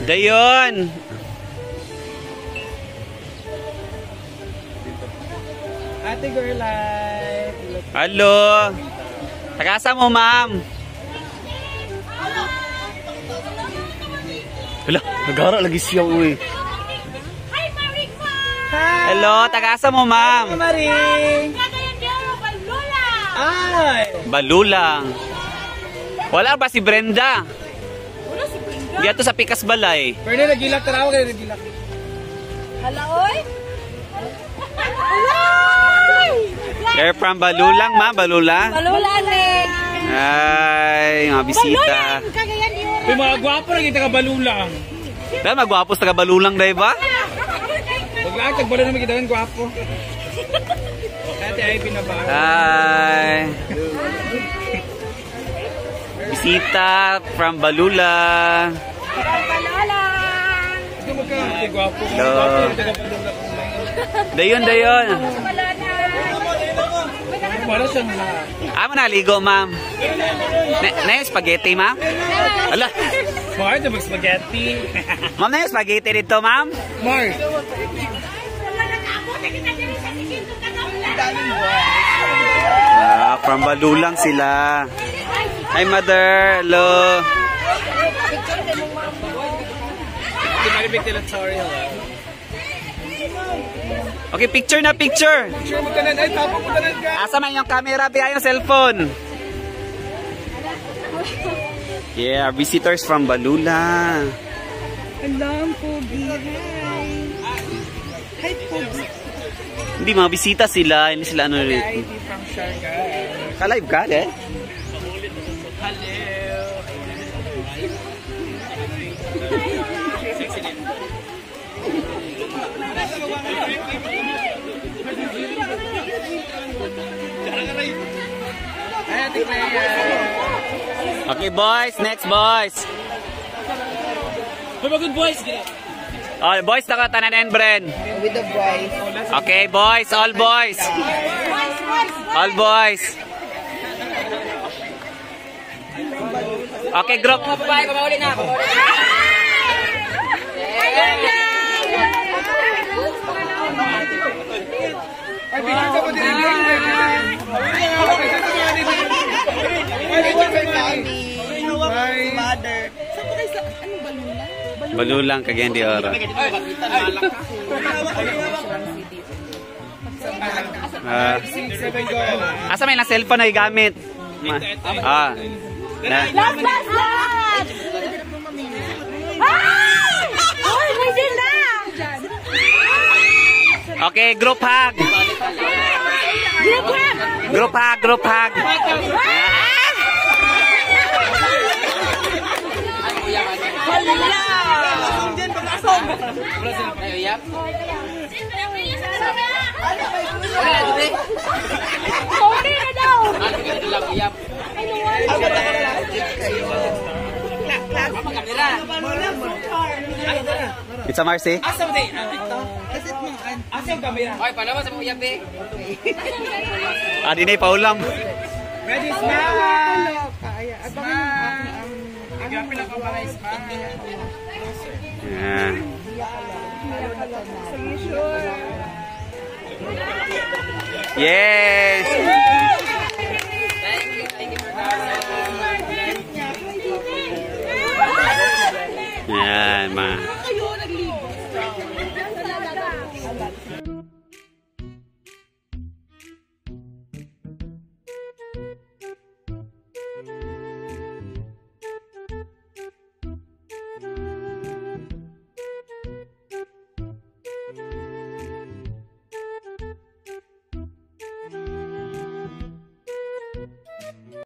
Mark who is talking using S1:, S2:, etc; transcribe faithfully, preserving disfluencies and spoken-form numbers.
S1: Dayon.
S2: Ate girl life.
S1: Hello. Tagasa mo, ma'am. Hala, nagara lagi siya, uy.
S3: Hi, Maring Ma!
S1: Hello, tagasa mo, ma'am.
S2: Maring!
S3: Balulang!
S2: Ay!
S1: Balulang. Wala ba si Brenda?
S3: Wala si Brenda.
S1: Dito sa Pikas Balay.
S2: Pwede nagilak, tarawa kayo nagilak.
S3: Hala, oy! Alay!
S1: They're from Balulang, ma'am. Balulang.
S3: Balulang eh!
S1: Ay, mga bisita.
S3: Kagayan yun!
S2: Uy, mga gwapo na kita ka balulang.
S1: Dahil magwapos taga Balulang, dahil ba?
S2: Huwag lang, tagbalo naman kita ng gwapo. Ate ay binabara.
S1: Hi. Bisita from Balulang.
S3: Balulang!
S2: Ito mo ka, ate gwapo.
S1: Hello.
S2: Gwapo yung taga balulang.
S1: Dayon, dayon.
S3: Balulang!
S2: Para siyang na.
S1: Ah, manaligo, ma'am. Na, na yung spaghetti, ma'am? Ala.
S2: Mar, ito mag-spaghetti.
S1: Ma'am, na yung spaghetti dito, ma'am?
S2: Mar.
S1: Ah, from Balulang sila. Hi, mother. Hello.
S2: Hindi maribig nila, sorry.
S1: Okay, picture na picture.
S2: Picture mo tanan, ay tapos mo tanan ka.
S1: Asa man yung camera, biya yung cellphone. Yeah, our visitors from Balulang.
S2: Alam, Pogi. Hi. Hi, Pogi.
S1: Hindi, mga bisita sila. Hindi sila ano rin.
S2: I D from Sharga.
S1: Ka-live ka, eh? Okay, boys. Next, boys.
S2: Hey, good boys.
S1: Oh, boys, taka tanan and Bren.
S2: With the boys.
S1: Okay, boys. All boys. All boys. Okay, group.
S2: Bye, pamauli na. Pamauli na. Ay, picture ka po din.
S3: Mother. Saan po kayo sa... Anong balulang?
S1: Balulang, kagyan di ora. Ah, asa may na cellphone na igamit? Ma ah. Na.
S3: Last, last, last! Ay! Ay, may sila!
S1: Okay, group hug.
S3: Group hug!
S1: Group hug, group hug.
S3: Sorry na daw!
S1: It's a Marcy.
S2: Asa mo din? Asa yung camera? Ay, pala mo sa mga yabe.
S1: Ah, di na ipaulam.
S2: Ready, smile! Smile! Grabe na ka mga smile.
S1: Yeah. Yes. Yan, ma.